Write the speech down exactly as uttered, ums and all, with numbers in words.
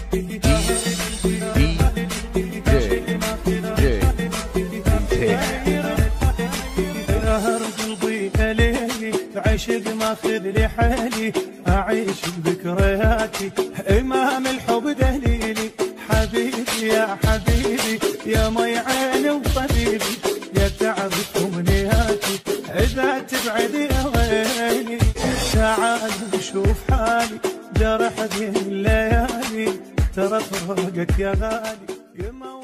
عشق ماخذ لي حالي اعيش بذكرياتي امام الحب دليلي حبيبي يا حبيبي يا مي عيني وطبيبي يا تعبت امنياتي اذا تبعد يا ويلي تعال شوف حالي جرح ذي الليالي ترى فراقك يا غالي.